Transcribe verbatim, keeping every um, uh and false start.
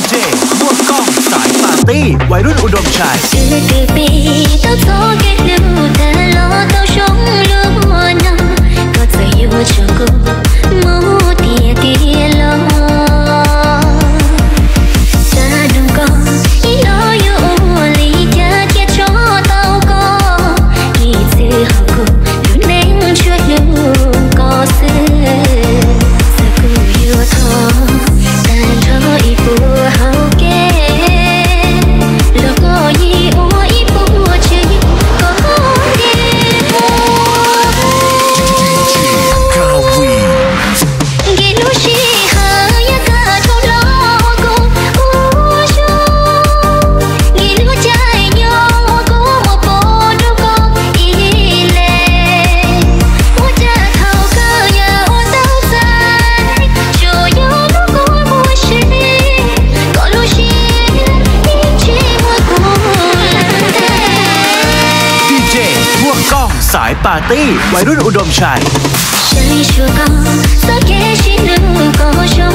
เจพวกกล้องสายปาร์ตี้วัยรุ่นอุดมชัยtừ từ bi tao gió kết lưu ta lo tao sống luôn năm có giờ yêu cho cô mũ tia tia lo ta đừng có ý lo yêu lý cha kia cho tao có kỳ sự học cô luôn nên chưa luôn có sự giờ cô yêu thọ ta cho ý phù hậu kê lo có gì ôi ý phù chơi cóสายปาร์ตี้วัยรุ่นอุดมชัย